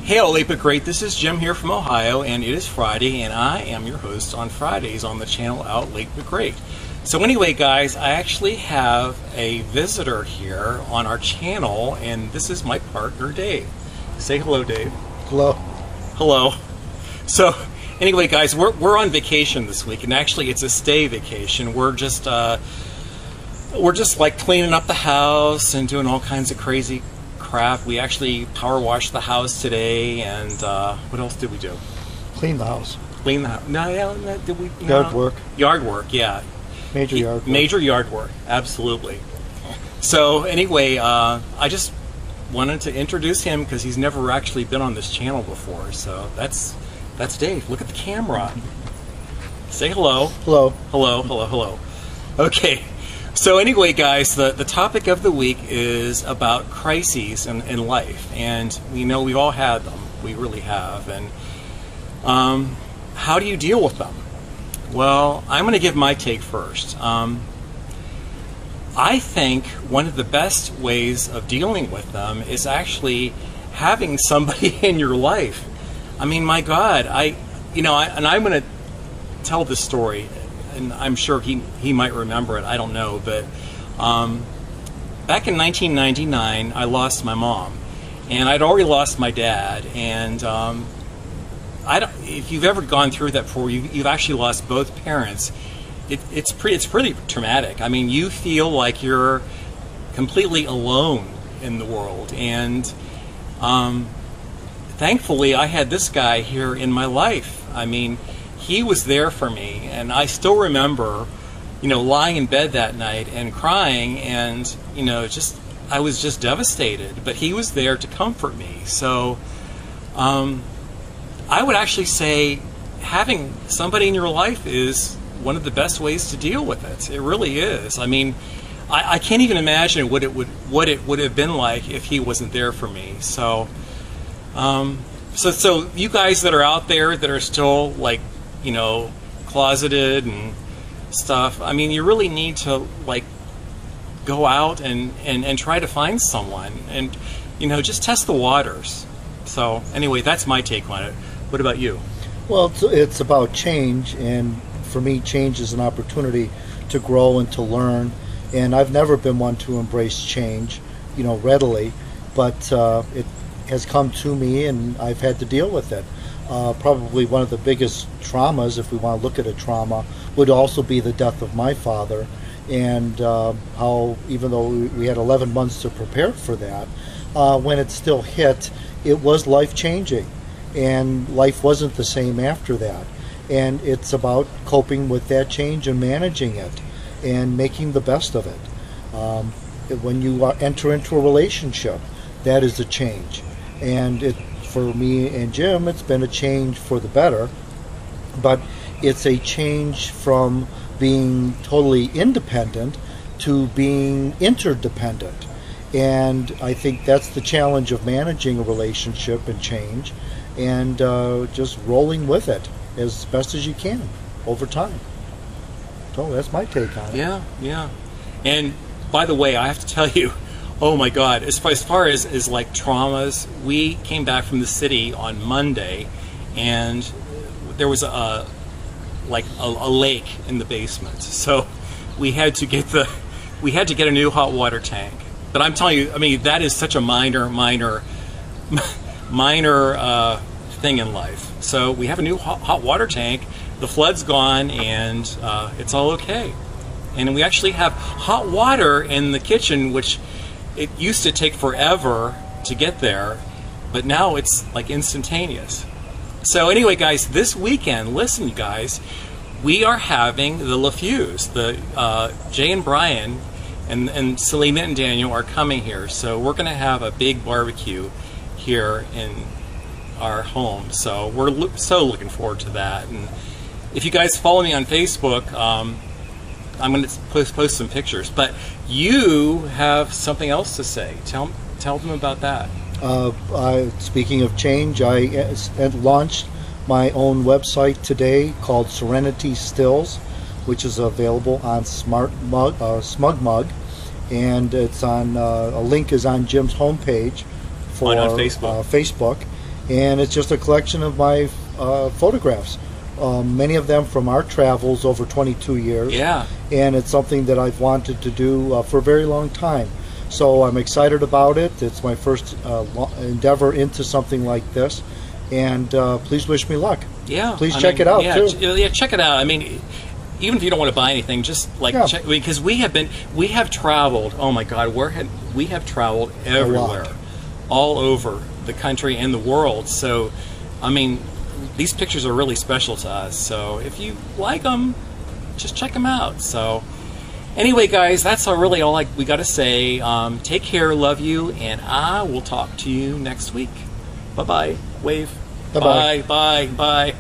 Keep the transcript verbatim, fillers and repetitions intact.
Hey, all eight bit great. This is Jim here from Ohio, and it is Friday, and I am your host on Fridays on the channel Out eight bit Great. So anyway, guys, I actually have a visitor here on our channel, and this is my partner, Dave. Say hello, Dave. Hello. Hello. So anyway, guys, we're, we're on vacation this week, and actually it's a stay vacation. We're just, uh, we're just like cleaning up the house and doing all kinds of crazy crap. We actually power washed the house today, and uh, what else did we do? Clean the house. Clean the house. No, yeah, no, did we? No. Yard work. Yard work, yeah. Major yard work. Major yard work, absolutely. So anyway, uh, I just wanted to introduce him because he's never actually been on this channel before. So that's that's Dave. Look at the camera. Say hello. Hello. Hello, hello, hello. Okay. So anyway, guys, the, the topic of the week is about crises in, in life. And we know we've all had them. We really have. And um, how do you deal with them? Well, I'm going to give my take first. Um, I think one of the best ways of dealing with them is actually having somebody in your life. I mean, my God, I, you know, I, and I'm going to tell this story. And I'm sure he, he might remember it, I don't know, but um, back in nineteen ninety-nine, I lost my mom, and I'd already lost my dad, and um, I don't, if you've ever gone through that before, you, you've actually lost both parents, it, it's, pretty, it's pretty traumatic. I mean, you feel like you're completely alone in the world, and um, thankfully, I had this guy here in my life. I mean, he was there for me, and I still remember, you know, lying in bed that night and crying, and, you know, just, I was just devastated, but he was there to comfort me. So, um, I would actually say having somebody in your life is one of the best ways to deal with it. It really is. I mean, I, I can't even imagine what it would, what it would have been like if he wasn't there for me. So, um, so, so you guys that are out there that are still, like, you know, closeted and stuff, I mean, you really need to, like, go out and, and, and try to find someone and, you know, just test the waters. So anyway, that's my take on it. What about you? Well, it's, it's about change, and for me, change is an opportunity to grow and to learn, and I've never been one to embrace change, you know, readily, but uh, it has come to me, and I've had to deal with it. Uh, probably one of the biggest traumas, if we want to look at a trauma, would also be the death of my father, and uh, how, even though we had eleven months to prepare for that, uh, when it still hit, it was life-changing, and life wasn't the same after that. And it's about coping with that change and managing it and making the best of it. Um, when you uh, enter into a relationship, that is a change, and it for me and Jim, it's been a change for the better, but it's a change from being totally independent to being interdependent. And I think that's the challenge of managing a relationship and change, and uh, just rolling with it as best as you can over time. So that's my take on it. Yeah, yeah. And by the way, I have to tell you, oh my God, as far, as far as, as like traumas, we came back from the city on Monday, and there was a, like a, a lake in the basement. So we had to get the, we had to get a new hot water tank. But I'm telling you, I mean, that is such a minor, minor, minor uh, thing in life. So we have a new hot, hot water tank, the flood's gone, and uh, it's all okay. And we actually have hot water in the kitchen, which it used to take forever to get there, but now it's like instantaneous. So anyway, guys, this weekend, listen, you guys, we are having the LaFuse. The uh, Jay and Brian and, and Selena and Daniel are coming here, so we're going to have a big barbecue here in our home. So we're lo so looking forward to that. And if you guys follow me on Facebook, um, I'm going to post, post some pictures, but you have something else to say. Tell, tell them about that. Uh, I, speaking of change, I uh, launched my own website today called Serenity Stills, which is available on Smart Mug, uh, SmugMug, and it's on uh, a link is on Jim's homepage for on, on Facebook. Uh, Facebook, and it's just a collection of my uh, photographs. Um, many of them from our travels over twenty-two years. Yeah. And it's something that I've wanted to do uh, for a very long time. So I'm excited about it. It's my first uh, lo- endeavor into something like this. And uh, please wish me luck. Yeah. Please I check mean, it out, yeah, too. ch- yeah, check it out. I mean, even if you don't want to buy anything, just like Yeah. check, because we have been, we have traveled. Oh my God, we're had, we have traveled everywhere, all over the country and the world. So, I mean, these pictures are really special to us. So if you like them, just check them out. So anyway, guys, that's all, really all I, we got to say. Um, take care, love you, and I will talk to you next week. Bye bye. Wave. Bye-bye. Bye bye bye.